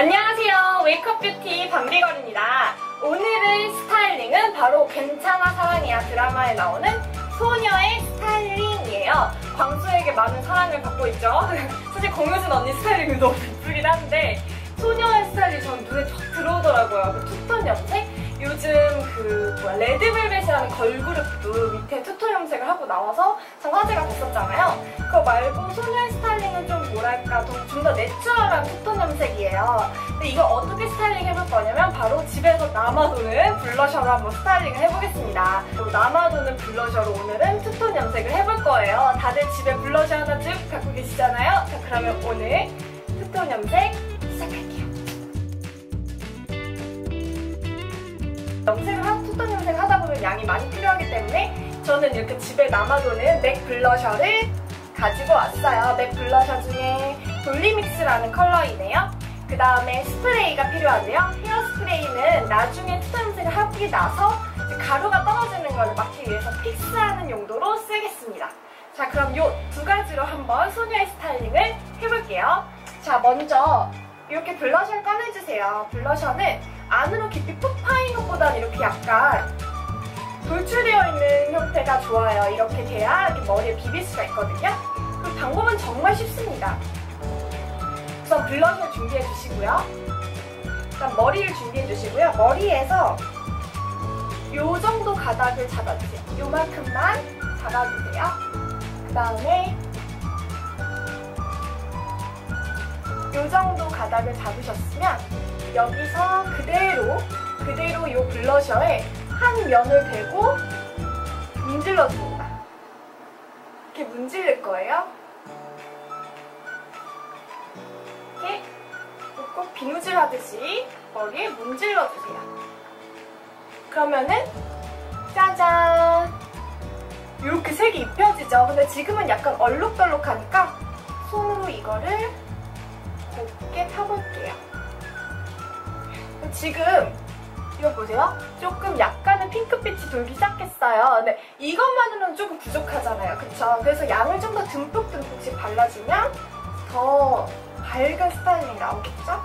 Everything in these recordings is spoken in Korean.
안녕하세요. 웨이크업뷰티 밤비걸입니다. 오늘의 스타일링은 바로 괜찮아 사랑이야 드라마에 나오는 소녀의 스타일링이에요. 광수에게 많은 사랑을 받고 있죠. 사실 공효진 언니 스타일링이 너무 예쁘긴 한데 소녀의 스타일이 전 눈에 쫙 들어오더라고요. 그 투톤 염색? 요즘 레드벨벳이라는 걸그룹도 밑에 투톤 염색을 하고 나와서 참 화제가 됐었잖아요. 그거 말고 소녀의 스타일링은 좀 뭐랄까 좀 더 내추럴한 투톤 염색이에요. 근데 이거 어떻게 스타일링 해볼 거냐면 바로 집에서 남아도는 블러셔로 한번 스타일링을 해보겠습니다. 남아도는 블러셔로 오늘은 투톤 염색을 해볼 거예요. 다들 집에 블러셔 하나쯤 갖고 계시잖아요. 자, 그러면 오늘 투톤 염색 시작할게요. 투톤 염색을 하다 보면 양이 많이 필요하기 때문에 저는 이렇게 집에 남아도는 맥 블러셔를 가지고 왔어요. 맥 블러셔 중에 돌리믹스라는 컬러이네요. 그 다음에 스프레이가 필요한데요. 헤어 스프레이는 나중에 투톤 염색을 하고 나서 가루가 떨어지는 걸 막기 위해서 픽스하는 용도로 쓰겠습니다. 자, 그럼 이 두 가지로 한번 소녀의 스타일링을 해볼게요. 자, 먼저 이렇게 블러셔를 꺼내주세요. 블러셔는 안으로 깊이 푹 파인 것보다는 이렇게 약간 돌출되어 있는 형태가 좋아요. 이렇게 돼야 이렇게 머리에 비빌 수가 있거든요. 그 방법은 정말 쉽습니다. 우선 블러셔를 준비해 주시고요. 일단 머리를 준비해 주시고요. 머리에서 요 정도 가닥을 잡아주세요. 요만큼만 잡아주세요. 그 다음에 요 정도 가닥을 잡으셨으면 여기서 그대로 요 블러셔에 한 면을 대고 문질러줍니다. 이렇게 문질릴 거예요. 이렇게 꼭 비누질 하듯이 머리에 문질러주세요. 그러면은 짜잔! 이렇게 색이 입혀지죠? 근데 지금은 약간 얼룩덜룩하니까 손으로 이거를 곱게 펴볼게요. 지금 이거 보세요. 조금 약간의 핑크빛이 돌기 시작했어요. 근데 이것만으로는 조금 부족하잖아요. 그쵸? 그래서 양을 좀 더 듬뿍듬뿍씩 발라주면 더 밝은 스타일링이 나오겠죠?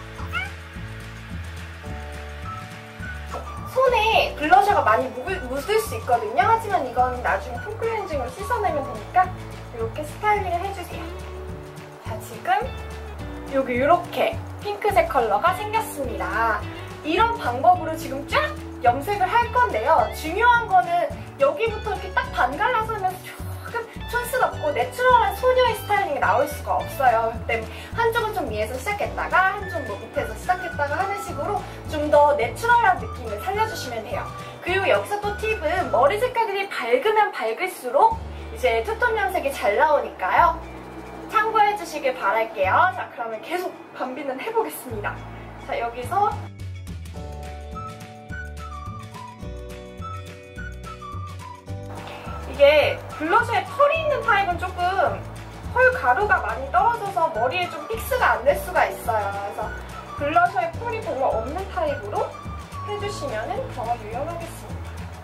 손에 블러셔가 많이 묻을 수 있거든요. 하지만 이건 나중에 폼클렌징으로 씻어내면 되니까 이렇게 스타일링을 해주세요. 자, 지금 여기 이렇게 핑크색 컬러가 생겼습니다. 이런 방법으로 지금 쫙 염색을 할 건데요. 중요한 거는 여기부터 이렇게 딱 반갈라서 하면서 조금 촌스럽고 내추럴한 소녀의 스타일링이 나올 수가 없어요. 그렇기 때문에 한쪽은 좀 위에서 시작했다가 한쪽 뭐 밑에서 시작했다가 하는 식으로 좀 더 내추럴한 느낌을 살려주시면 돼요. 그리고 여기서 또 팁은 머리 색깔이 밝으면 밝을수록 이제 투톤 염색이 잘 나오니까요. 참고해 주시길 바랄게요. 자, 그러면 계속 밤비는 해보겠습니다. 자, 여기서 이게 블러셔에 펄이 있는 타입은 조금 펄 가루가 많이 떨어져서 머리에 좀 픽스가 안 될 수가 있어요. 그래서 블러셔에 펄이 별로 없는 타입으로 해주시면 더 유용하겠습니다.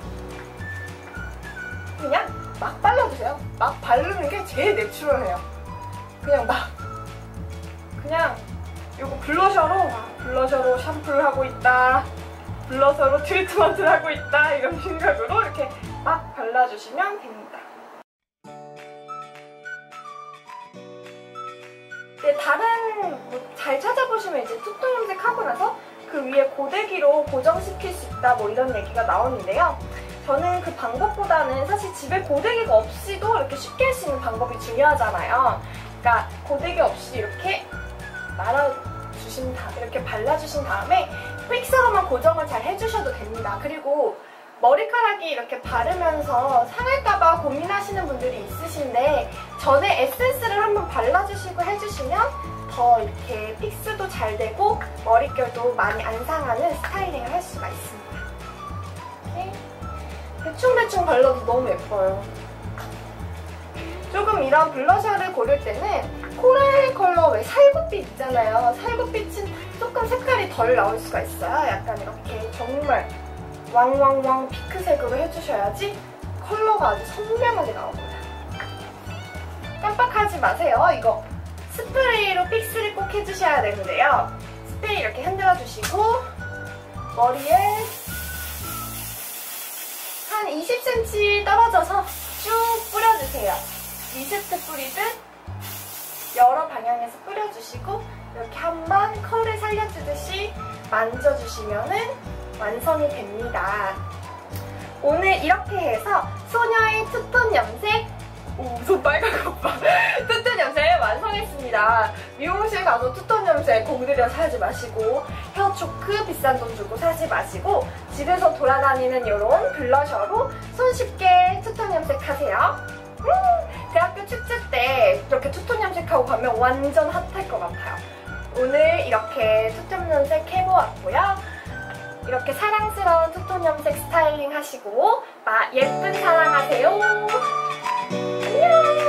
그냥 막 발라주세요. 막 바르는 게 제일 내추럴해요. 그냥 이거 블러셔로 샴푸를 하고 있다, 블러셔로 트리트먼트를 하고 있다 이런 생각으로 이렇게 막 발라주시면 됩니다. 네, 다른 잘 찾아보시면 이제 투톤 염색하고 나서 그 위에 고데기로 고정시킬 수 있다 뭐 이런 얘기가 나오는데요. 저는 그 방법보다는 사실 집에 고데기가 없이도 이렇게 쉽게 할 수 있는 방법이 중요하잖아요. 그러니까 고데기 없이 이렇게 말아주신 다음에 이렇게 발라주신 다음에 픽서로만 고정을 잘 해주셔도 됩니다. 그리고 머리카락이 이렇게 바르면서 상할까봐 고민하시는 분들이 있으신데 전에 에센스를 한번 발라주시고 해주시면 더 이렇게 픽스도 잘 되고 머릿결도 많이 안 상하는 스타일링을 할 수가 있습니다. 이렇게 대충대충 발라도 너무 예뻐요. 조금 이런 블러셔를 고를 때는 코랄 컬러 왜 살구빛 있잖아요. 살구빛은 조금 색깔이 덜 나올 수가 있어요. 약간 이렇게 정말 왕왕왕 핑크색으로 해주셔야지 컬러가 아주 선명하게 나옵니다. 깜빡하지 마세요. 이거 스프레이로 픽스를 꼭 해주셔야 되는데요. 때 이렇게 흔들어 주시고 머리에 한 20cm 떨어져서 쭉 뿌려주세요. 미스트 뿌리듯 여러 방향에서 뿌려주시고 이렇게 한번 컬을 살려주듯이 만져주시면은 완성이 됩니다. 오늘 이렇게 해서 소녀의 투톤 염색, 손 빨간 것 봐. 투톤 염색 완성했습니다. 미용실 가서 투톤 염색 공들여서 하지 마시고 헤어초크 비싼 돈 주고 사지 마시고 집에서 돌아다니는 이런 블러셔로 손쉽게 투톤 염색하세요. 대학교 축제 때 이렇게 투톤 염색하고 가면 완전 핫할 것 같아요. 오늘 이렇게 투톤 염색 해보았고요. 이렇게 사랑스러운 투톤 염색 스타일링 하시고 예쁜 사랑하세요. 안녕.